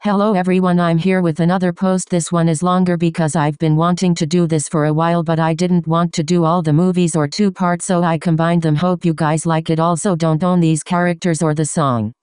Hello everyone, I'm here with another post. This one is longer because I've been wanting to do this for a while, but I didn't want to do all the movies or two parts, so I combined them. Hope you guys like it. Also, don't own these characters or the song.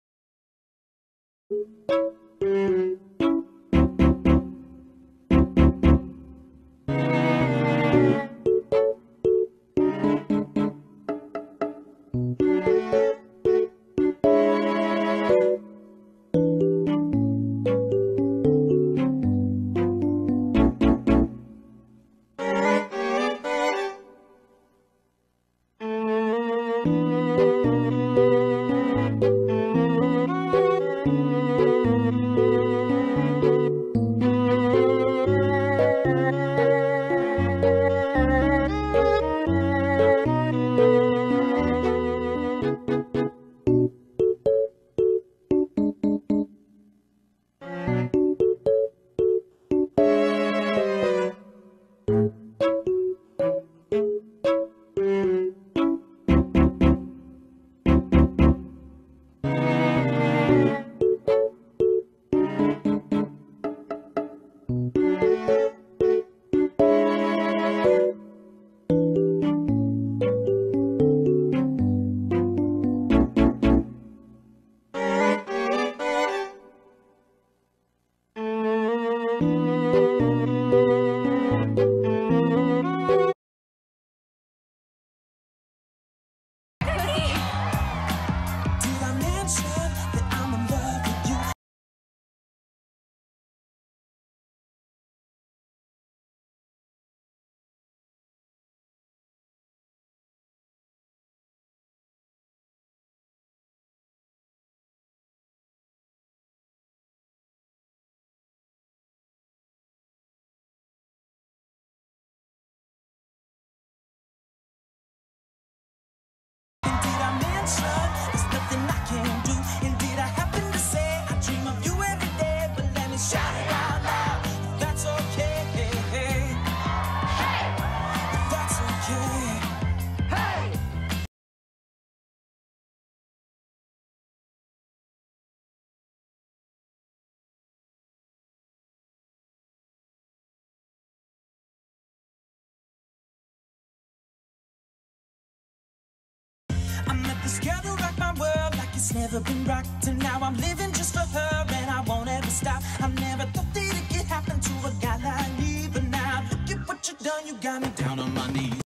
Together rock my world like it's never been rocked, and now I'm living just for her and I won't ever stop. I never thought that it could happen to a guy like me, but now look at what you done, you got me down on my knees.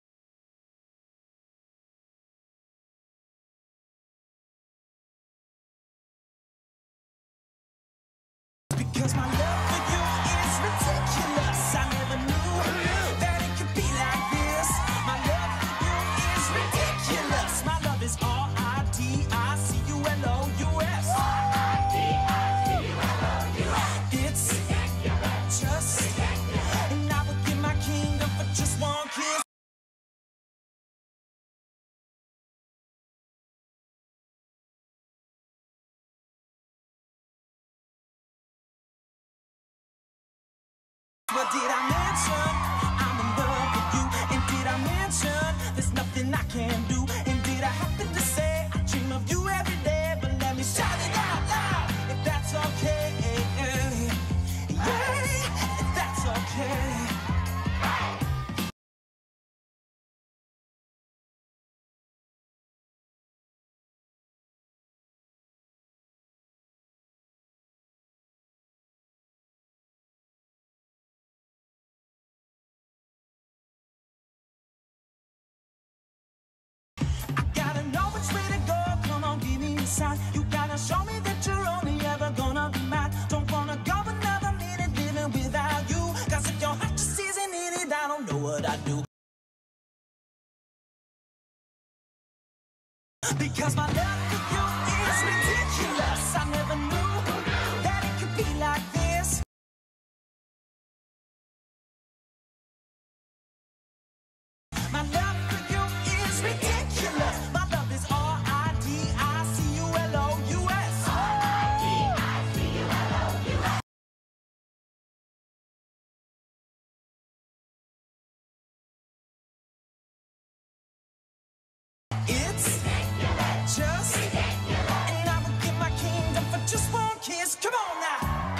Because my love for you is ridiculous. I never knew that it could be like this. My love for you is ridiculous. My love is R-I-D-I-C-U-L-O-U-S. It's just, and I would give my kingdom for just one kiss. What did I mention? I'm in love with you. And did I mention there's nothing I can do? And did I happen to say I dream of you every day? But let me shout it out loud, if that's okay. Yeah, if that's okay. You gotta show me that you're only ever gonna be mine. Don't wanna go another minute living without you. Cause if your heart just isn't in it, I don't know what I do. Because my love for you is ridiculous. I never knew that it could be like this. My love for you is ridiculous. My love is R-I-D-I-C-U-L-O-U-S. It's just, and I would give my kingdom for just one kiss. Fellas, come on now.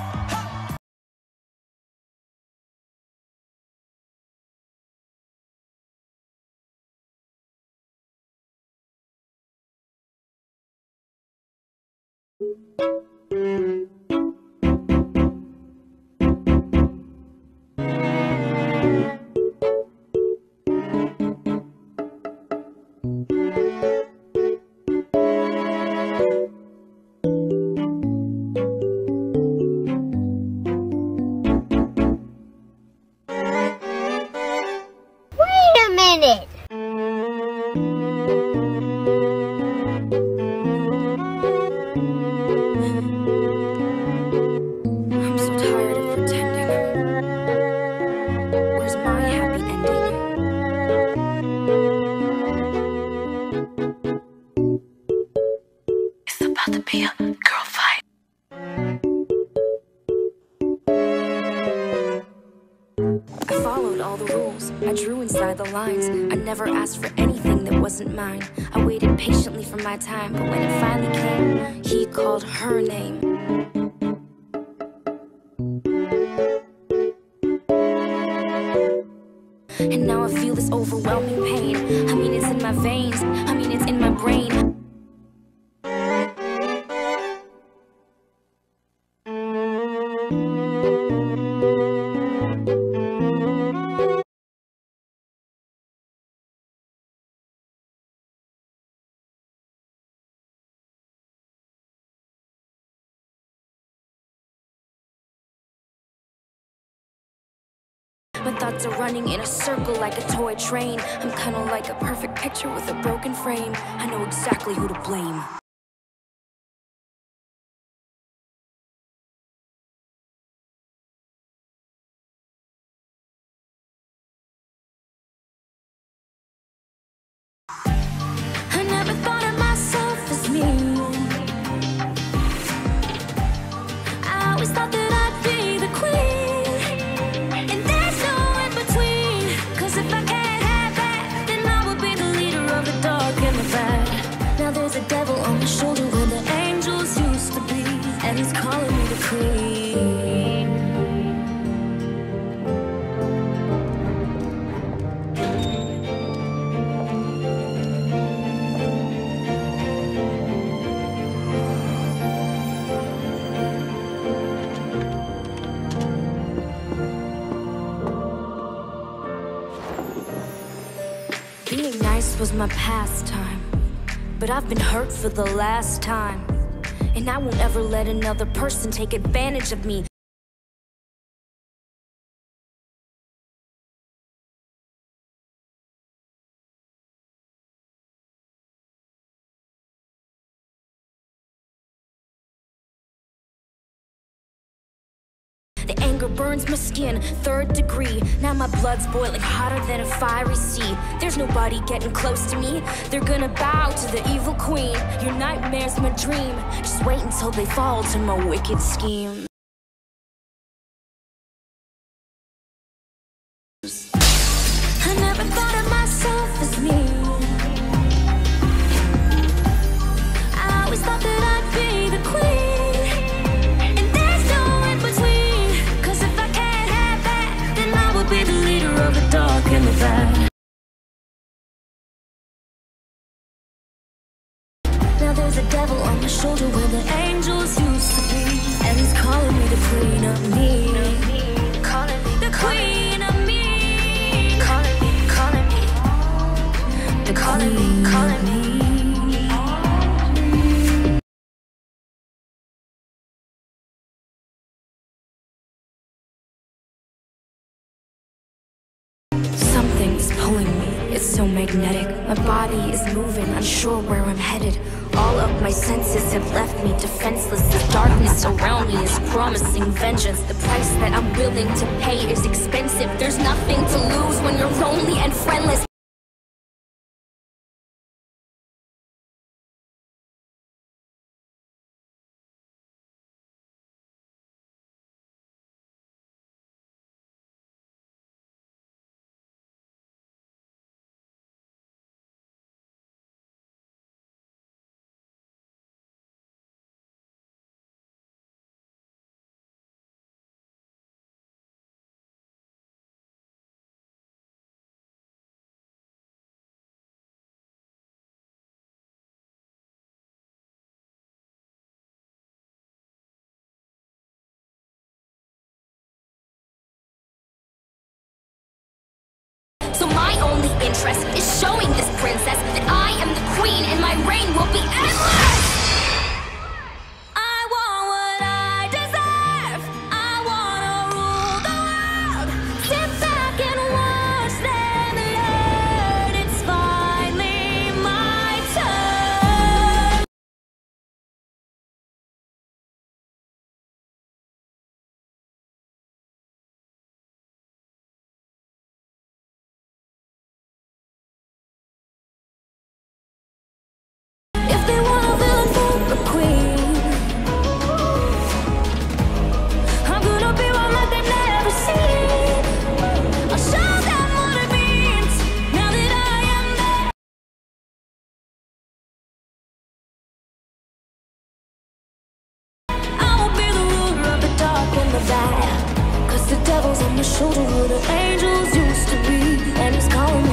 Wait a minute! I'm so tired of pretending. Where's my happy ending? It's about to be a girl fight. I followed all the rules. I drew inside the lines. I never asked for anything that wasn't mine. I waited patiently for my time, but when it finally came, he called her name. And now I feel this overwhelming pain. I mean, it's in my veins. I mean, it's in my brain. My thoughts are running in a circle like a toy train. I'm kinda like a perfect picture with a broken frame. I know exactly who to blame. I never thought of myself as me. I always thought that I'd be the queen, and there's no in between. 'Cause if I can't have that, then I will be the leader of the dark and the bad. Now there's a devil on my shoulder where the angels used to be, and he's calling me the queen. Being nice was my pastime, but I've been hurt for the last time. And I won't ever let another person take advantage of me. The anger burns my skin, 3rd degree. Now my blood's boiling hotter than a fiery sea. There's nobody getting close to me. They're gonna bow to the evil queen. Your nightmare's my dream. Just wait until they fall to my wicked scheme. I never thought of myself as me. I always thought that I'd be the queen, and there's no in between. 'Cause if I can't have that, then I will be the leader of the dark and the bad. Now there's a devil on my shoulder where the angels used to be, and he's calling me the queen of me. Calling me the queen of me. Calling me, calling me. The calling me, calling me. Something's pulling me, it's so magnetic. My body is moving, unsure where I'm headed. All of my senses have left me defenseless. The darkness around me is promising vengeance. The price that I'm willing to pay is expensive. There's nothing to lose when you're lonely and friendless. showing this princess that I am the queen and my reign will be endless. I want what I deserve. I wanna rule the world. Sit back and watch them learn. It's finally my turn. If they want a villain for a queen, I'm gonna be one that they've never seen. I'll show them what it means now that I am there. I will be the ruler of the dark and the bad, 'cause the devil's on my shoulder where the angels used to be, and he's calling me